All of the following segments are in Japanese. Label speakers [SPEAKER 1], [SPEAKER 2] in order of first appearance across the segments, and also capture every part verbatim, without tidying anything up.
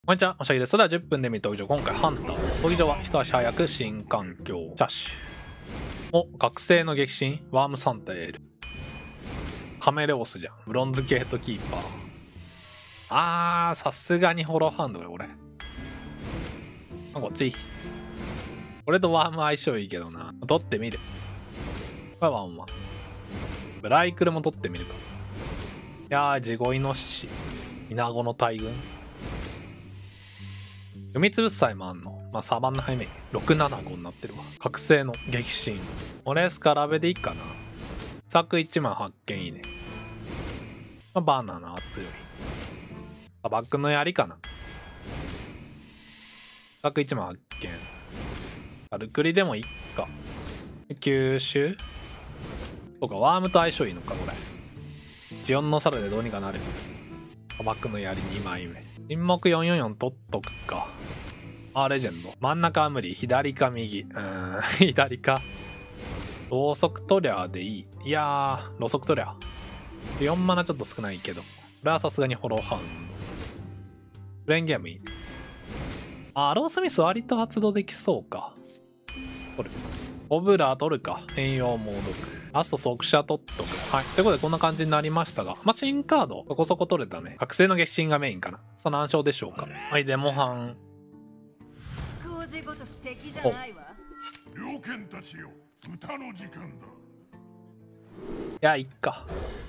[SPEAKER 1] こんにちは、おしゃぎです。それではじゅっぷんで見る闘技場。今回ハンター。闘技場は一足早く新環境。チャッシュ。お、学生の激震。ワームサンタエール。カメレオスじゃん。ブロンズゲートキーパー。あー、さすがにホローハンドよ、俺。あ、こっち。俺とワーム相性いいけどな。取ってみる。これワンワン。ブライクルも取ってみるか。いやー、ジゴイノシシ。イナゴの大群。読み潰す際もあんの。まあ、サバンナハイメイ。ろくななごになってるわ。覚醒の激震。俺スカラベでいいかな。作いちまん発見いいね。まあ、バナナ強い。砂漠の槍かな。作いちまん発見。アルクリでもいいか。吸収とか、ワームと相性いいのか、これ。ジオンの猿でどうにかなる。砂漠の槍にまいめ。沈黙よんよんよん取っとくか。あー、レジェンド。真ん中は無理。左か右。うーん、左か。ろうそく取りゃでいい。いやー、ろうそく取りゃ。よんマナちょっと少ないけど。これはさすがにホローハウンド。プレーンゲームいい。あー、ロースミス割と発動できそうか。取る。オブラー取るか。変容猛毒。ラスト速射取っとく。はい。ということでこんな感じになりましたが。まあ、新カードそこそこ取れたね。覚醒の激震がメインかな。さあ何勝でしょうか。はい、デモハン。お。
[SPEAKER 2] 猟犬たちよ、歌の時間だ。
[SPEAKER 1] いや、いっか。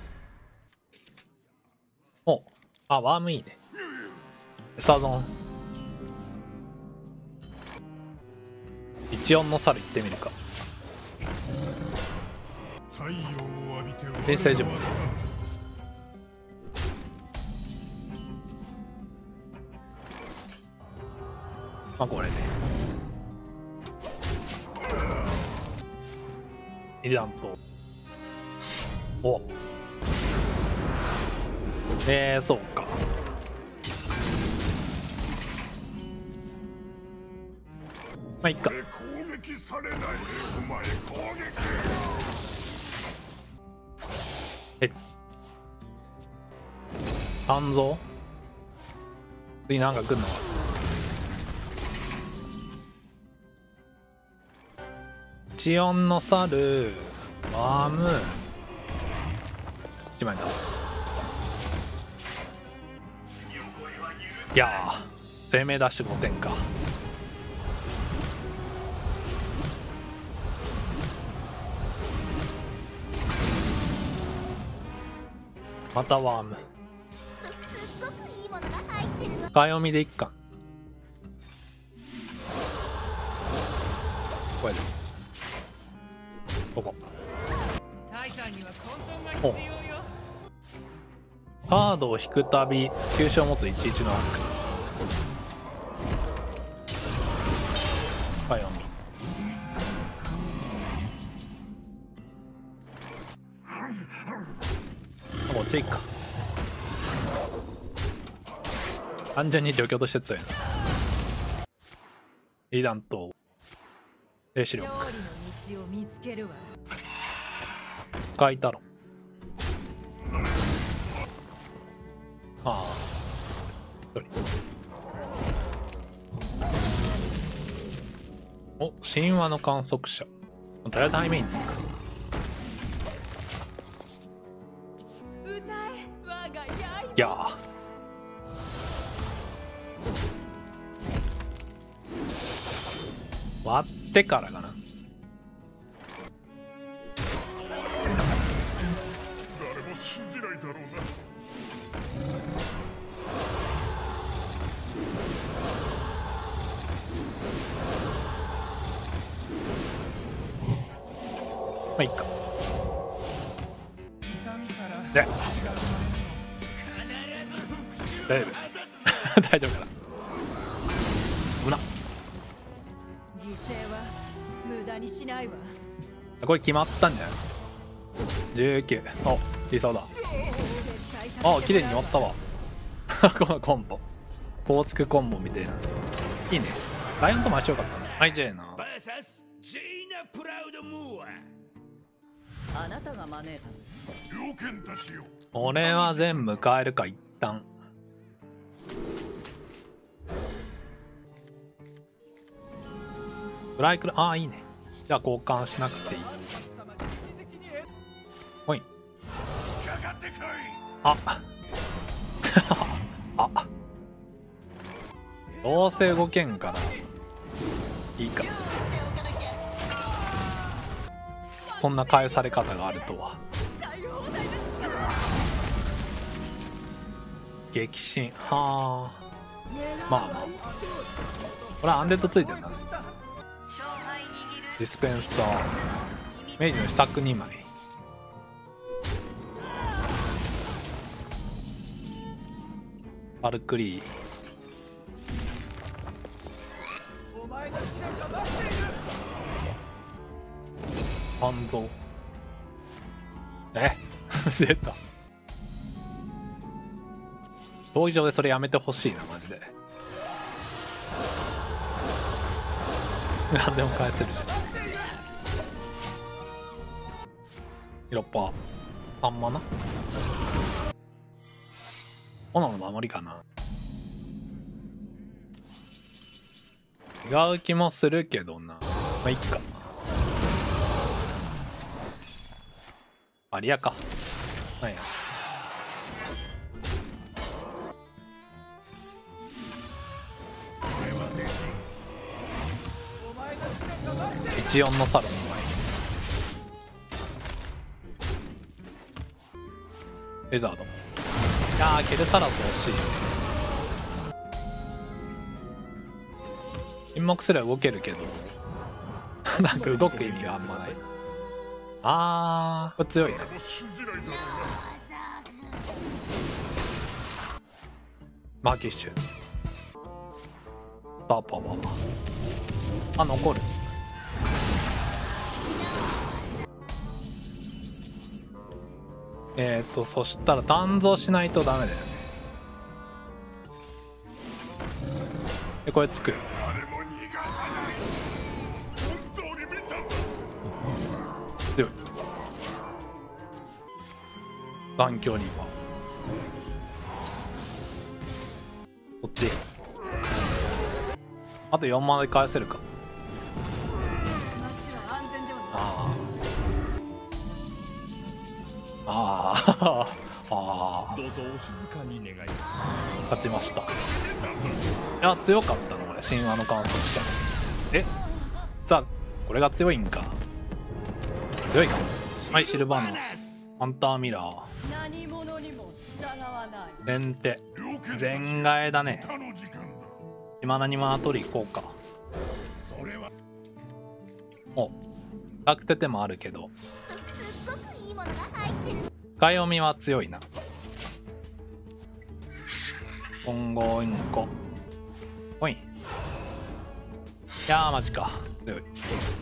[SPEAKER 1] お。あ、ワームいいね。サゾン。いちよんの猿行ってみるか。
[SPEAKER 2] 太陽を浴びて
[SPEAKER 1] 転生呪文。まあこれね。イランと。お。えー、そうか。まあいっか。
[SPEAKER 2] 攻撃されない。お前攻撃。
[SPEAKER 1] え。肝臓。次なんか来んのか。チオンの猿、ワーム、いちまい出す。いやー、生命ダッシュごてんか。またワーム。深読みでいっか。これで。ここ。お。カードを引くたび急所を持ついちいちのアック。深読み。こっちいっか。完全に除去として強いな。リーダンと霊視力。使いたろ。ああ。一人。お、神話の観測者。とりあえずハイメインに行く。いやー。割ってからかな。
[SPEAKER 2] 誰も信じないだろうな。
[SPEAKER 1] まあいっか。で大丈夫大丈夫かな。危な。これ決まったんじゃない。じゅうきゅう。お、理想だ。あ、綺麗に終わったわ。このコンボ構築コンボみたいな。いいね。ライオンとも相性よかったね。はい、じゃあな。
[SPEAKER 3] あなたが招いた。
[SPEAKER 2] 猟犬たちよ。
[SPEAKER 1] 俺は全部変えるか一旦。 ブライクル、ああいいね。じゃあ交換しなくていい。ほい。ああ、どうせ動けんからいいか。そんな返され方があるとは。激震、はあ、まあまあ、これはアンデッドついてるんだね。ディスペンサー、明治の試作にまい。バルクリー、半蔵、え出た。闘技場でそれやめてほしいなマジで。何でも返せるじゃん。色っぱさんマナ、炎の守りかな。違う気もするけどな。まあいっか。バリアか。なんや。いちよんのサロンの前。レザード。いやー、ケルサラス惜しいよね。沈黙すれば動けるけどなんか動く意味があんまない。あー、これ強いね。マーキッシュ、スターパワー、あ、残る。えっとそしたら断蔵しないとダメだよね。でこれつく。強い。眼鏡にはこっち。あとよんマナで返せるか。ああああああ、
[SPEAKER 2] どうぞお静かに願います。
[SPEAKER 1] 勝ちました。いや強かったのこれ、神話の観測者。え、じゃあこれが強いんか。強いかも。はい、シルバーナス、ハンターミラー、先手、全替えだね。今何マナ取り行こうか。お、楽手手もあるけど深読みは強いな。混合インコほい。いやーマジか強い。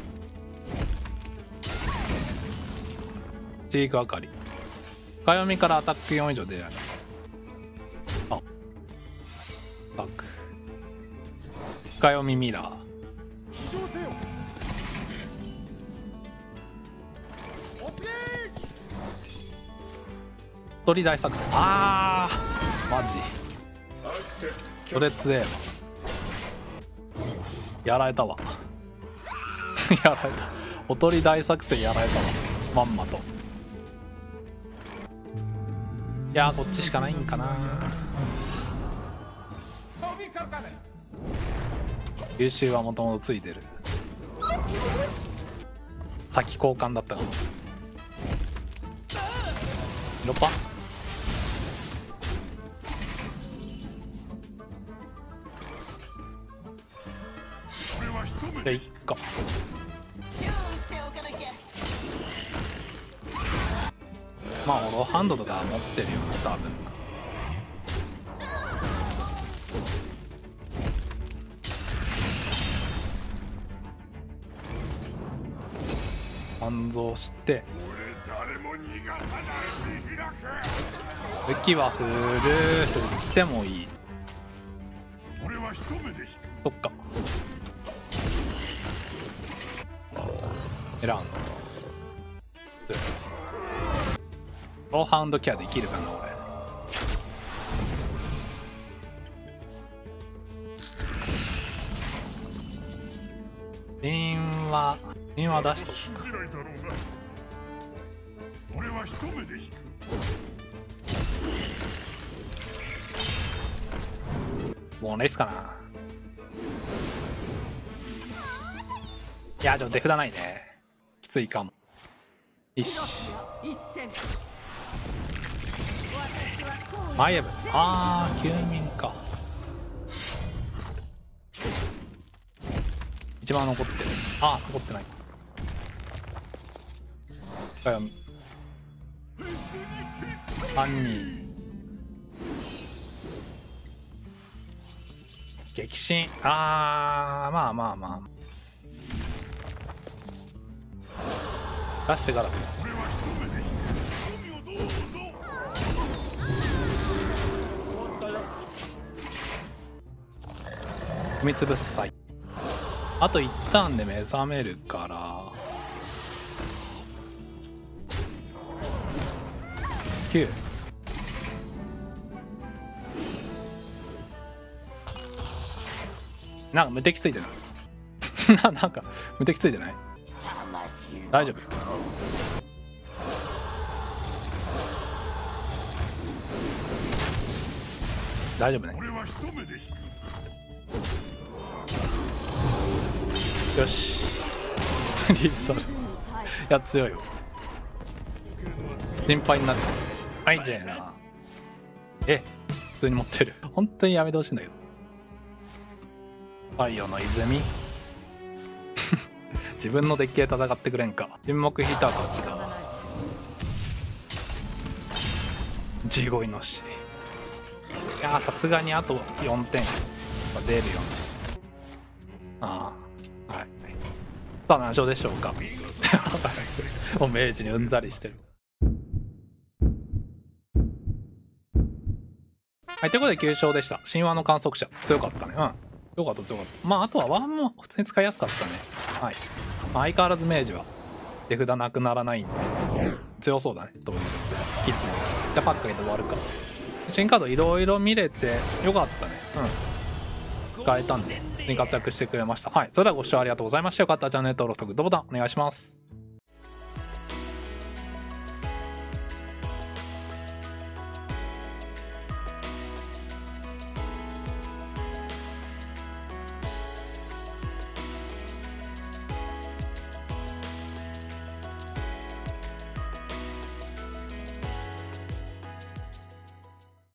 [SPEAKER 1] チークあかり、深読みからアタックよん以上出る。あ、アタック深読みミラー、鳥大作戦。あーマジそれ強えわ。やられたわやられた。おとり大作戦やられたわまんまと。いやーこっちしかないんかな。優秀はもともとついてる。先交換だったかも。色パじゃあいっか。まあローハンドとか持ってるよ多分。半蔵して武器は振る。振ってもいい。そっか選んだ。ローハウンドケアできるかな俺。 リンはリンは出しと
[SPEAKER 2] 信じないだろうな。俺は一目で引く。
[SPEAKER 1] くもうレースかな。いやちょっと手札ないね。きついかも。よしマイエブ。あー休眠か。一番残ってる。あー残ってない。深読み犯人激震。あーまあまあまあ出してから
[SPEAKER 2] 俺は一目で引く。興味をどうぞ。
[SPEAKER 1] 踏みつぶす際あと一ターンで目覚めるからきゅう。なんか無敵ついてるななんか無敵ついてない？大丈夫。大丈夫ね。
[SPEAKER 2] 俺は一目で引く。
[SPEAKER 1] よしリーソルいや強いよ。心配になる。はいじゃあな。え普通に持ってる。本当にやめてほしいんだけど。太陽の泉自分のデッキで戦ってくれんか。沈黙ヒーターたちだ。地声のし。いやさすがにあとよんてんは出るよね。ああはい。さあ何勝でしょうか。もう明治にうんざりしてる。はい、ということできゅう勝でした。神話の観測者強かったね。うん強かった強かった。まああとはワンも普通に使いやすかったね。はい、まあ、相変わらず明治は手札なくならないんで強そうだね。どういういつもじゃあパックで終わるか。新カードいろいろ見れてよかったね。うん使えたんで普通に活躍してくれました。はいそれではご視聴ありがとうございました。よかったらチャンネル登録とグッドボタンお願いします。